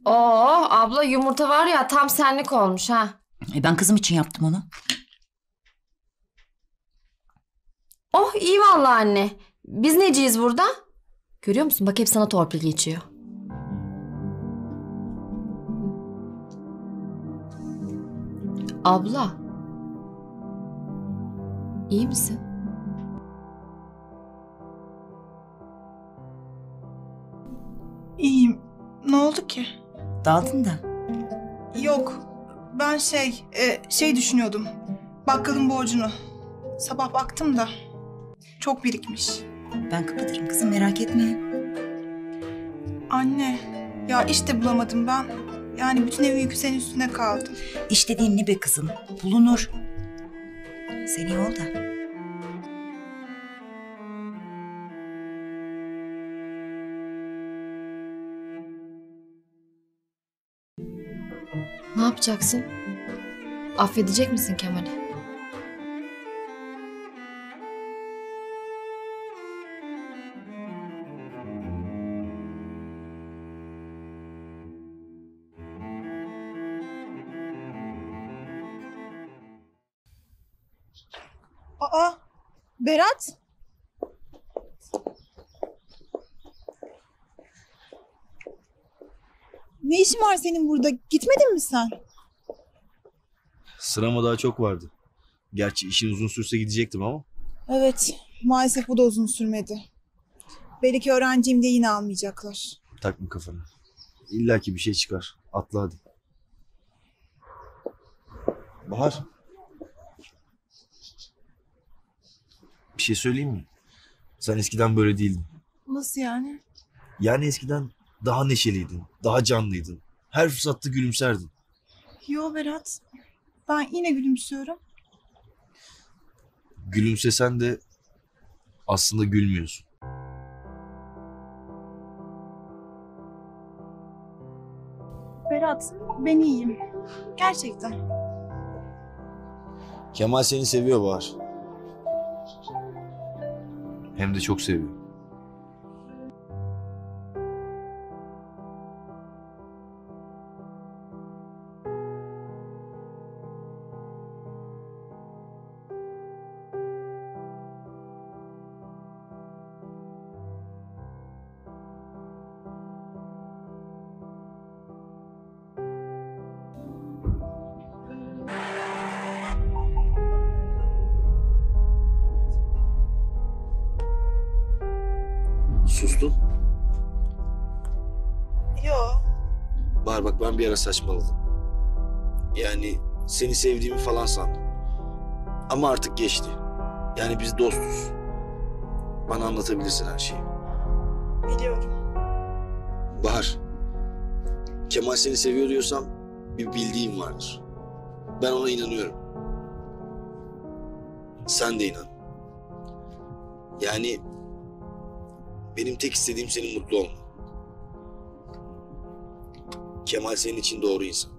Oo abla yumurta var ya tam senlik olmuş ha. Ben kızım için yaptım onu. Oh iyi vallahi anne. Biz neciyiz burada? Görüyor musun? Bak hep sana torpil geçiyor. Abla. İyi misin? İyiyim. Ne oldu ki? Daldın da. Yok. Ben şey düşünüyordum. Bakkalın borcunu. Sabah baktım da çok birikmiş. Ben kapatırım kızım, merak etme. Anne, ya işte bulamadım ben. Yani bütün ev yükü senin üstüne kaldı. İş dediğin ne be kızım? Bulunur. Sen iyi ol da. Ne yapacaksın? Affedecek misin Kemal'i? Aa, Berat. Ne işin var senin burada? Gitmedin mi sen? Sırama daha çok vardı. Gerçi işin uzun sürse gidecektim ama. Evet, maalesef bu da uzun sürmedi. Belki öğrenciyim diye yine almayacaklar. Takma kafana. İlla ki bir şey çıkar. Atla hadi. Bahar. Bir şey söyleyeyim mi? Sen eskiden böyle değildin. Nasıl yani? Yani eskiden daha neşeliydin, daha canlıydın. Her fırsatta gülümserdin. Yo Berat, ben yine gülümsüyorum. Gülümsesen de aslında gülmüyorsun. Berat, ben iyiyim. Gerçekten. Kemal seni seviyor Bahar. Hem de çok seviyor. Sustun. Yo. Bahar bak ben bir ara saçmaladım. Yani seni sevdiğimi falan sandım. Ama artık geçti. Yani biz dostuz. Bana anlatabilirsin her şeyi. Biliyorum. Bahar, Kemal seni seviyor diyorsam bir bildiğim vardır. Ben ona inanıyorum. Sen de inan. Yani benim tek istediğim senin mutlu olman. Kemal senin için doğru insan.